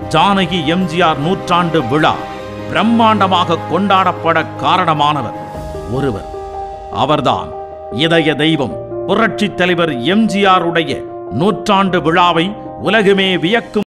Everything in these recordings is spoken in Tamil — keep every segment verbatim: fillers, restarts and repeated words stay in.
ஜானகி எம்ஜிஆர் நூற்றாண்டு விழா பிரம்மாண்டமாக கொண்டாடப்பட காரணமானவர் ஒருவர். அவர்தான் இதய தெய்வம் புரட்சித் தலைவர் எம்ஜிஆருடைய நூற்றாண்டு விழாவை உலகமே வியக்கும்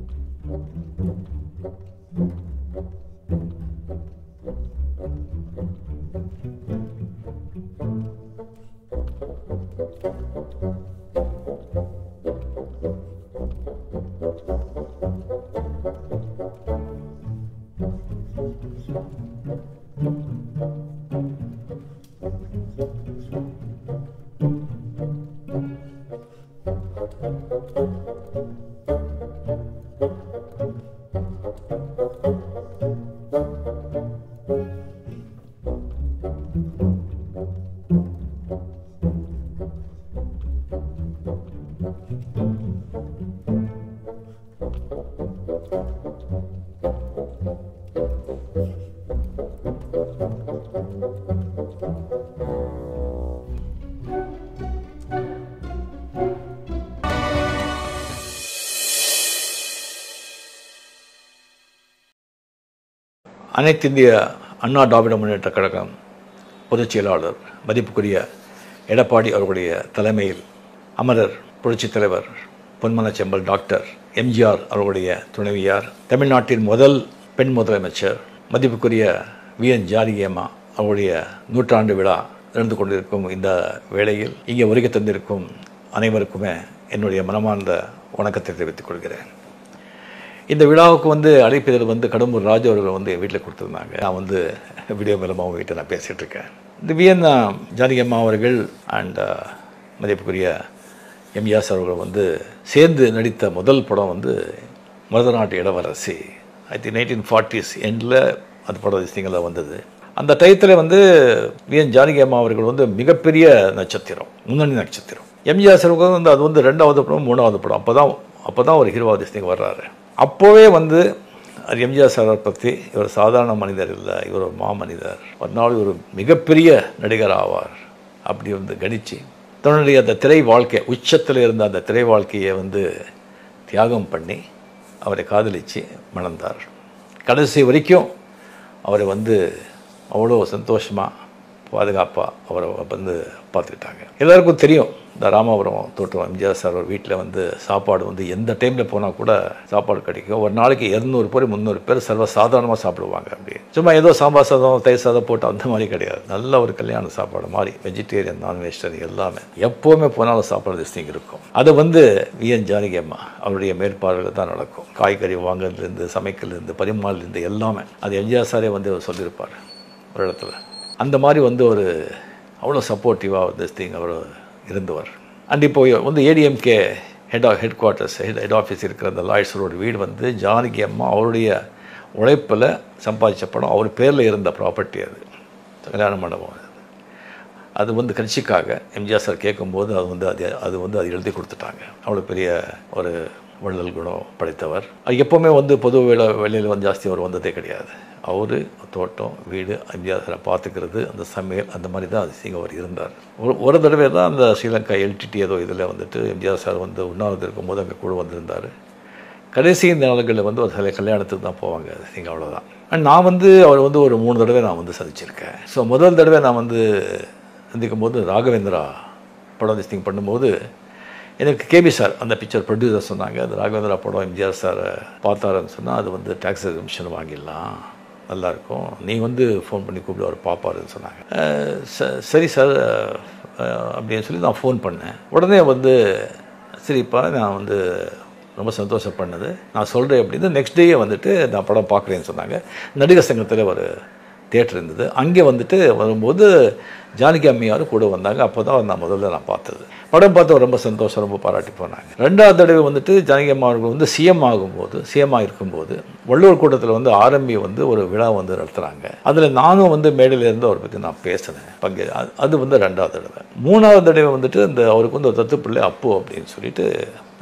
அனைத்து இந்திய அண்ணா திராவிட முன்னேற்ற கழகம் பொதுச் செயலாளர் மதிப்புக்குரிய எடப்பாடி அவர்களுடைய தலைமையில் அமரர் புரட்சித் தலைவர் பொன்மனச்செம்மல் டாக்டர் எம்ஜிஆர் அவர்களுடைய துணைவியார், தமிழ்நாட்டின் முதல் பெண் முதலமைச்சர் மதிப்புக்குரிய வி என் ஜானகி அம்மா அவருடைய நூற்றாண்டு விழா நடந்து கொண்டிருக்கும் இந்த வேளையில் இங்கே வருகை தந்திருக்கும் அனைவருக்குமே என்னுடைய மனமார்ந்த வணக்கத்தை தெரிவித்துக் கொள்கிறேன். இந்த விழாவுக்கு வந்து அழைப்பதில் வந்து கடம்பூர் ராஜு அவர்கள் வந்து வீட்டில் கொடுத்துருந்தாங்க. நான் வந்து வீடியோ மூலமாக அவங்க வீட்டை நான் பேசிகிட்டு இருக்கேன். இந்த வி என் ஜானகி அம்மா அவர்கள் அண்ட் மதிப்புக்குரிய எம்ஜிஆர் அவர்கள் வந்து சேர்ந்து நடித்த முதல் படம் வந்து மருதநாட்டு இளவரசி. ஐ திங்க் நைன்டீன் ஃபார்ட்டிஸ் எண்டில் அந்த படம் திசைங்களில் வந்தது. அந்த டயத்தில் வந்து வி என் ஜானகி அம்மா அவர்கள் வந்து மிகப்பெரிய நட்சத்திரம், முன்னணி நட்சத்திரம். எம்ஜிஆர் அவர்கள் வந்து அது வந்து ரெண்டாவது படம் மூணாவது படம் அப்போ தான் அப்போ தான் ஒரு ஹீரோவா திசைங்க வர்றாரு. அப்போவே வந்து எம்ஜிஆர் சாரை பற்றி இவர் சாதாரண மனிதர் இல்லை, இவர் ஒரு மாமனிதர், ஒரு நாள் ஒரு மிகப்பெரிய நடிகர் ஆவார் அப்படி வந்து கணிச்சு தன்னுடைய அந்த திரை வாழ்க்கை உச்சத்தில் இருந்த அந்த திரை வாழ்க்கையை வந்து தியாகம் பண்ணி அவரை காதலித்து மணந்தார். கடைசி வரைக்கும் அவரை வந்து அவ்வளோ சந்தோஷமாக பாதுகாப்பாக அவரை வந்து பார்த்துக்கிட்டாங்க. எல்லாருக்கும் தெரியும் இந்த ராமாபுரம் தோட்டம் எம்ஜிஆர் சார் வீட்டில் வந்து சாப்பாடு வந்து எந்த டைமில் போனால் கூட சாப்பாடு கிடைக்கும். ஒரு நாளைக்கு இரநூறு பேர் முந்நூறு பேர் சர்வ சாதாரணமாக சாப்பிடுவாங்க. அப்படி சும்மா ஏதோ சாம்பார் சாதம் தயிர் சாதம் போட்டு அந்த மாதிரி கிடையாது. நல்ல ஒரு கல்யாண சாப்பாடு மாதிரி வெஜிடேரியன் நான் வெஜிடேரியன் எல்லாமே எப்போவுமே போனாலும் சாப்பாடு திஸ்டிங் இருக்கும். அது வந்து வி என் ஜானகி அம்மா அவருடைய மேற்பார்வையில் தான் நடக்கும். காய்கறி வாங்குறதுலேருந்து சமைக்கிறதுலேருந்து பரிமாறலேருந்து எல்லாமே அது எம்ஜிஆர் சாரே வந்து சொல்லியிருப்பார் ஒரு இடத்துல. அந்த மாதிரி வந்து ஒரு அவ்வளோ சப்போர்ட்டிவாக திஸ்டிங் அவர் இருந்தவர். அண்ட் இப்போ வந்து ADMK head headquarters head head office இருக்கிற அந்த லாயர்ஸ் ரோடு வீடு வந்து ஜானகி அம்மா அவருடைய உழைப்பில் சம்பாதிச்ச படம் அவர் பேரில் இருந்த ப்ராப்பர்ட்டி. அது கல்யாண மண்டபம். அது வந்து கட்சிக்காக எம்ஜிஆர் சார் கேட்கும்போது அது வந்து அது அது வந்து அது எழுதி கொடுத்துட்டாங்க. அவ்வளோ பெரிய ஒரு வள்ளல் குணம் படைத்தவர். எப்போவுமே வந்து பொது வேலை வெளியில் வந்து ஜாஸ்தி அவர் வந்ததே கிடையாது. அவர் தோட்டம் வீடு எம்ஜிஆர் சாரை பார்த்துக்கிறது அந்த சமையல் அந்த மாதிரி தான் அதிசயம் அவர் இருந்தார். ஒரு ஒரு தடவை தான் அந்த ஸ்ரீலங்கா எல்டிடி ஏதோ இதில் வந்துட்டு எம்ஜிஆர் சார் வந்து உண்ணாவிரதம் இருக்கும்போது அங்கே கூட வந்திருந்தார். கடைசி நாள்களில் வந்து ஒரு சில கல்யாணத்துக்கு தான் போவாங்க அதிசயம், அவ்வளோதான். அண்ட் நான் வந்து அவர் வந்து ஒரு மூணு தடவை நான் வந்து சந்திச்சிருக்கேன். ஸோ முதல் தடவை நான் வந்து சந்திக்கும் போது ராகவேந்திரா படம் திஸ்டிங் பண்ணும்போது எனக்கு கேபி சார் அந்த பிக்சர் ப்ரொடியூசர் சொன்னாங்க, அந்த ராகவேந்திரா படம் எம்ஜிஆர் சாரை பார்த்தாருன்னு சொன்னால் அது வந்து டேக்ஸ் எக்ஸம்ஷன் வாங்கிடலாம், நல்லாயிருக்கும், நீ வந்து ஃபோன் பண்ணி கூப்பிட்டு அவர் பார்ப்பாருன்னு சொன்னாங்க. சரி சார் அப்படின்னு சொல்லி நான் ஃபோன் பண்ணேன். உடனே வந்து சரிப்பா நான் வந்து ரொம்ப சந்தோஷம் பண்ணது, நான் சொல்கிறேன் அப்படின்னு நெக்ஸ்ட் டேயே வந்துட்டு நான் படம் பார்க்குறேன்னு சொன்னாங்க. நடிகர் சங்கத்தில் ஒரு தியேட்டர் இருந்தது, அங்கே வந்துட்டு வரும்போது ஜானகி அம்மையாரும் கூட வந்தாங்க. அப்போ தான் நான் முதல்ல நான் பார்த்தது. படம் பார்த்து ரொம்ப சந்தோஷம், ரொம்ப பாராட்டி போனாங்க. ரெண்டாவது தடவை வந்துட்டு ஜானகி அம்மா அவர்கள் வந்து சிஎம் ஆகும்போது சிஎம்மாக இருக்கும்போது வள்ளுவர் கூட்டத்தில் வந்து ஆரம்பி வந்து ஒரு விழா வந்து நடத்துகிறாங்க. அதில் நானும் வந்து மேடையில் இருந்து அவரை பற்றி நான் பேசினேன், பங்கு. அது வந்து ரெண்டாவது தடவை. மூணாவது தடவை வந்துட்டு இந்த அவருக்கு வந்து ஒரு தத்துப்பிள்ளை அப்பு அப்படின்னு சொல்லிட்டு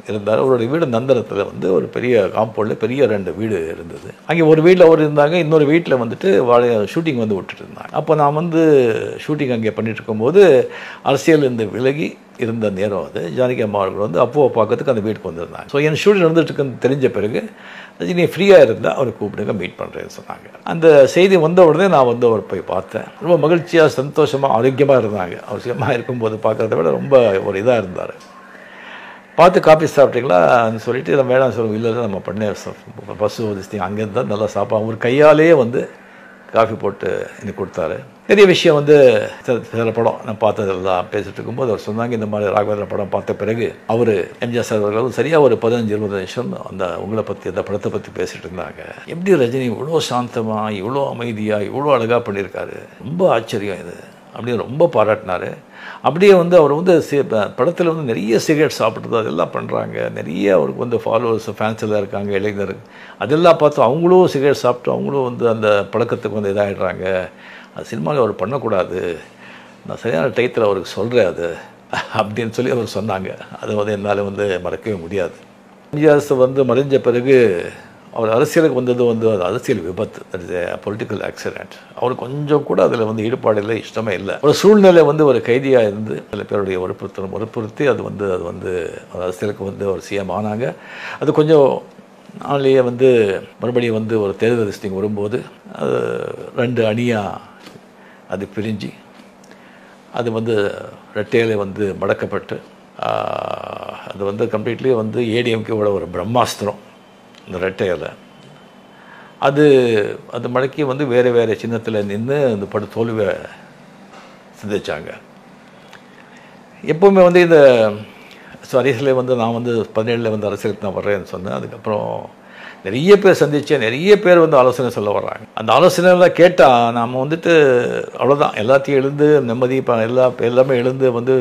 இருந்தார். அவருடைய வீடு நந்தனத்தில் வந்து ஒரு பெரிய காம்பவுண்டில் பெரிய ரெண்டு வீடு இருந்தது. அங்கே ஒரு வீட்டில் அவர் இருந்தாங்க, இன்னொரு வீட்டில் வந்துட்டு வாழை ஷூட்டிங் வந்து விட்டுட்டு இருந்தாங்க. அப்போ நான் வந்து ஷூட்டிங் அங்கே பண்ணிட்டு இருக்கும்போது அரசியல் இருந்து விலகி இருந்த நேரம் அது. ஜானகி அம்மா அவர்கள் வந்து அப்போவை பார்க்கறதுக்கு அந்த வீட்டுக்கு வந்திருந்தாங்க. ஸோ என் ஷூட்டிங் நடந்துட்டு இருக்குன்னு தெரிஞ்ச பிறகு ரஜினி ஃப்ரீயாக இருந்தால் அவரை கூப்பிடுங்க, மீட் பண்ணுறேன்னு சொன்னாங்க. அந்த செய்தி வந்த உடனே நான் வந்து அவர் போய் பார்த்தேன். ரொம்ப மகிழ்ச்சியாக சந்தோஷமாக ஆரோக்கியமாக இருந்தாங்க. அவசியமாக இருக்கும்போது பார்க்குறத விட ரொம்ப ஒரு இதாக இருந்தார். பார்த்து காஃபி சாப்பிட்டீங்களான்னு சொல்லிட்டு நம்ம வேணாம் சொல்லுவோம். இல்லை இல்லை நம்ம பண்ண பஸ்ஸு ஒதிச்சிங்க அங்கேருந்து தான் நல்லா சாப்பிடும். அவர் கையாலேயே வந்து காஃபி போட்டு எனக்கு கொடுத்தாரு. பெரிய விஷயம் வந்து சில படம் நான் பார்த்ததெல்லாம் பேசிட்டு இருக்கும்போது அவர் சொன்னாங்க, இந்த மாதிரி ராகவேந்திர படம் பார்த்த பிறகு அவர் எம்ஜிஆர் சார் அவர்கள் சரியாக ஒரு பதினஞ்சு இருபது நிமிஷம் அந்த உங்களை பற்றி அந்த படத்தை பற்றி பேசிட்டு இருந்தாங்க. எப்படி ரஜினி இவ்வளோ சாந்தமாக இவ்வளோ அமைதியாக இவ்வளோ அழகாக பண்ணியிருக்காரு, ரொம்ப ஆச்சரியம் இது அப்படின்னு ரொம்ப பாராட்டினார். அப்படியே வந்து அவர் வந்து படத்தில் வந்து நிறைய சிகரெட் சாப்பிட்றது அதெல்லாம் பண்ணுறாங்க. நிறைய அவருக்கு வந்து ஃபாலோவர்ஸ் ஃபேன்ஸ் எல்லாம் இருக்காங்க, இளைஞர். அதெல்லாம் பார்த்து அவங்களும் சிகரெட் சாப்பிட்டு அவங்களும் வந்து அந்த பழக்கத்துக்கு வந்து இதாகிடுறாங்க. அது சினிமாவில் அவர் பண்ணக்கூடாது, நான் சரியான டயத்தில் அவருக்கு சொல்கிறேன் அது அப்படின்னு சொல்லி அவர் சொன்னாங்க. அது வந்து என்னால் வந்து மறக்கவே முடியாது. எம்ஜிஆர் வந்து மறைஞ்ச பிறகு அவர் அரசியலுக்கு வந்தது வந்து அது அரசியல் விபத்து, that is a political accident. அவர் கொஞ்சம் கூட அதில் வந்து ஈடுபாடு இல்லை, இஷ்டமே இல்லை. ஒரு சூழ்நிலை வந்து ஒரு கைதியாக இருந்து சில பேருடைய வற்புறுத்தலும் வற்புறுத்தி அது வந்து அது வந்து அரசியலுக்கு வந்து ஒரு சிஎம் ஆனாங்க. அது கொஞ்சம் நாளையே வந்து மறுபடியும் வந்து ஒரு தேர்தல் லிஸ்டிங் வரும்போது அது ரெண்டு அணியாக அது பிரிஞ்சு அது வந்து ரெட்டையில வந்து மடக்கப்பட்டு அது வந்து கம்ப்ளீட்லி வந்து ஏடிஎம்கேவோட ஒரு பிரம்மாஸ்திரம் இந்த ரெட்டையில் அது அது மடக்கி வந்து வேறு வேறு சின்னத்தில் நின்று அந்த படு தோல்வியை சிந்திச்சாங்க. எப்போவுமே வந்து இந்த ஸோ அரசியலில் வந்து நான் வந்து பதினேழில் வந்து அரசியலுக்கு நான் வர்றேன்னு சொன்னேன். அதுக்கப்புறம் நிறைய பேர் சந்தித்தேன், நிறைய பேர் வந்து ஆலோசனை சொல்ல வர்றாங்க. அந்த ஆலோசனைலாம் கேட்டால் நாம் வந்துட்டு அவ்வளோதான், எல்லாத்தையும் எழுந்து நிம்மதி இப்போ எல்லா எல்லாமே எழுந்து வந்து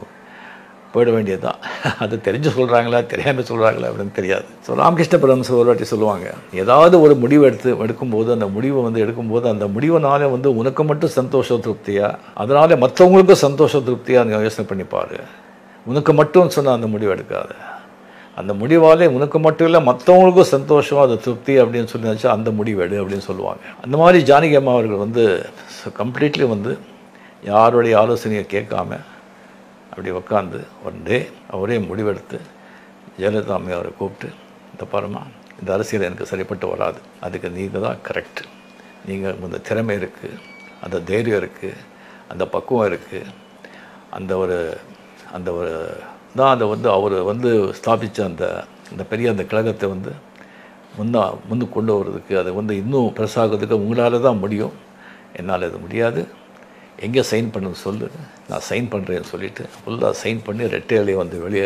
போயிட வேண்டியது தான். அது தெரிஞ்சு சொல்கிறாங்களா தெரியாமல் சொல்கிறாங்களா அப்படின்னு தெரியாது. ஸோ ராமகிருஷ்ண பரமஹம்சர் ஒரு வாட்டி சொல்லுவாங்க, ஏதாவது ஒரு முடிவு எடுத்து எடுக்கும்போது அந்த முடிவை வந்து எடுக்கும்போது அந்த முடிவுனால வந்து உனக்கு மட்டும் சந்தோஷ திருப்தியாக அதனால மற்றவங்களுக்கும் சந்தோஷ திருப்தியாக யோசனை பண்ணிப்பார். உனக்கு மட்டும் சொன்னால் அந்த முடிவு எடுக்காது. அந்த முடிவாலே உனக்கு மட்டும் இல்லை மற்றவங்களுக்கும் சந்தோஷம் அது திருப்தி அப்படின்னு சொல்லி நினச்சா அந்த முடிவு எடு அப்படின்னு சொல்லுவாங்க. அந்த மாதிரி ஜானகி அம்மா அவர்கள் வந்து கம்ப்ளீட்லி வந்து யாருடைய ஆலோசனையை கேட்காம அப்படி உட்காந்து ஒன் டே அவரே முடிவெடுத்து ஜெயலலிதா அம்மையை அவரை கூப்பிட்டு, இந்த பாருமா இந்த அரசியல் எனக்கு சரிப்பட்டு வராது, அதுக்கு நீங்கள் தான் கரெக்ட், நீங்கள் அந்த திறமை இருக்குது, அந்த தைரியம் இருக்குது, அந்த பக்குவம் இருக்குது, அந்த ஒரு அந்த ஒரு தான் அதை வந்து அவர் வந்து ஸ்தாபித்த அந்த அந்த பெரிய அந்த கழகத்தை வந்து முன்னா முன்னு கொண்டு வர்றதுக்கு அதை வந்து இன்னும் பெருசாகிறதுக்கு உங்களால் தான் முடியும், என்னால் அது முடியாது, எங்கே சைன் பண்ணுன்னு சொல்லு, நான் சைன் பண்ணுறேன்னு சொல்லிவிட்டு ஃபுல்லாக சைன் பண்ணி ரெட்டையிலே வந்து வெளியே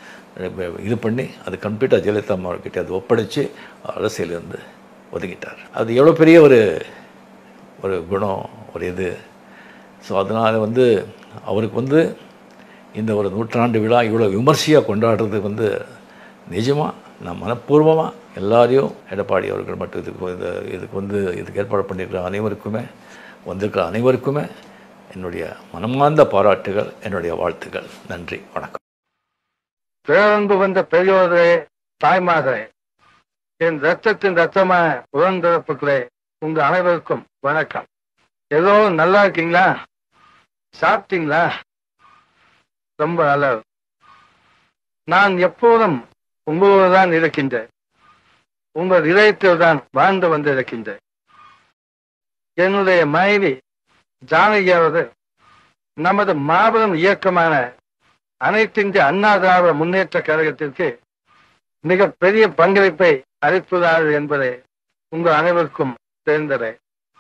இது பண்ணி அது கம்ப்ளீட்டாக ஜெயலலிதா அம்மாக்கிட்ட அது ஒப்படைச்சு அரசியல் வந்து ஒதுக்கிட்டார். அது எவ்வளோ பெரிய ஒரு ஒரு குணம், ஒரு இது. ஸோ அதனால் வந்து அவருக்கு வந்து இந்த ஒரு நூற்றாண்டு விழா இவ்வளோ விமர்சையாக கொண்டாடுறதுக்கு வந்து நிஜமாக நான் மனப்பூர்வமாக எல்லாரையும் எடப்பாடி அவர்கள் மட்டும் இதுக்கு இந்த இதுக்கு வந்து இதுக்கு ஏற்பாடு பண்ணியிருக்கிற அனைவருக்குமே வந்திருக்கிற அனைவருக்குமே என்னுடைய மனமார்ந்த பாராட்டுகள், என்னுடைய வாழ்த்துக்கள். நன்றி, வணக்கம். பேரன்பு வந்த பெரியோர்களே, தாய்மார்களே, என் ரத்தத்தின் ரத்தமான உடன்பிறப்புகளே, உங்க அனைவருக்கும் வணக்கம். ஏதோ நல்லா இருக்கீங்களா? சாப்பிட்டீங்களா? ரொம்ப நல்லது. நான் எப்போதும் உங்களோடு தான் இருக்கின்றேன், உங்கள் இதயத்தில் தான் வாழ்ந்து வந்து இருக்கின்றேன். என்னுடைய மனைவி ஜானகி அவர்கள் நமது மாபெரும் இயக்கமான அனைத்திந்திய அண்ணா திராவிட முன்னேற்ற கழகத்திற்கு மிக பெரிய பங்களிப்பை அளித்துள்ளார்கள் என்பதை உங்கள் அனைவருக்கும் தெரிந்ததே.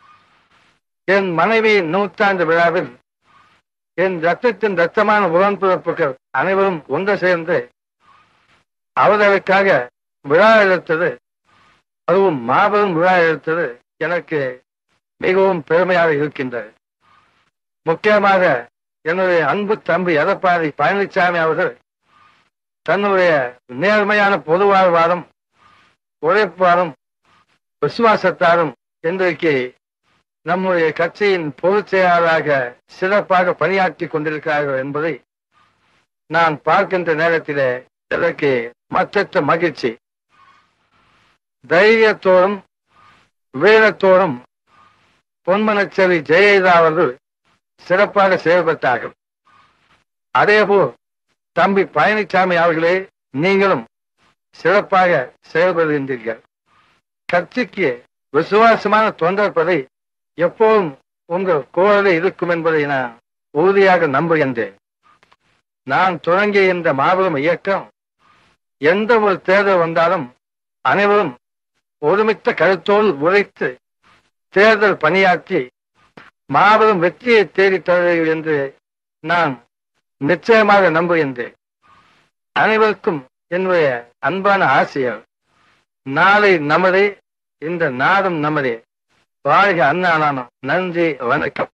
என் மனைவியின் நூற்றாண்டு விழாவில் என் ரத்தத்தின் ரத்தமான உடன்பிறப்புகள் அனைவரும் ஒன்று சேர்ந்து அவர்களுக்காக விழா எடுத்தது, அதுவும் மாபெரும் விழா எடுத்தது எனக்கு மிகவும் பெருமையாக இருக்கின்றது. முக்கியமாக என்னுடைய அன்பு தம்பி எடப்பாடி பழனிசாமி அவர்கள் தன்னுடைய நேர்மையான பொது வாழ்வாரும் உழைப்பாரும் விசுவாசத்தாரும் இன்றைக்கு நம்முடைய கட்சியின் பொதுச் செயலாளராக சிறப்பாக பணியாற்றி கொண்டிருக்கிறார்கள் என்பதை நான் பார்க்கின்ற நேரத்திலே எனக்கு மற்றற்ற மகிழ்ச்சி. தைரியத்தோடும் வீரத்தோடும் பொன்மனச்செல்வி ஜெயலலிதா அவர்கள் சிறப்பாக செயல்பட்டார்கள். அதேபோல் தம்பி பழனிசாமி அவர்களே, நீங்களும் சிறப்பாக செயல்படுகின்றீர்கள். கட்சிக்கு விசுவாசமான தொண்டர்பதை எப்போதும் உங்கள் குரலே இருக்கும் என்பதை நான் உறுதியாக நம்புகின்றேன். நான் தொடங்கிய இந்த மாபெரும் இயக்கம் எந்த ஒரு தேர்தல் வந்தாலும் அனைவரும் ஒருமித்த கருத்தோடு உழைத்து தேர்தல் பணியாற்றி மாபெரும் வெற்றியை தேடித் தருவீர்கள் என்று நான் நிச்சயமாக நம்புகின்றேன். அனைவருக்கும் என்னுடைய அன்பான ஆசைகள். நாளை நமதே, இந்த நாடும் நமதே. வாழ்க அண்ணா. நன்றி, வணக்கம்.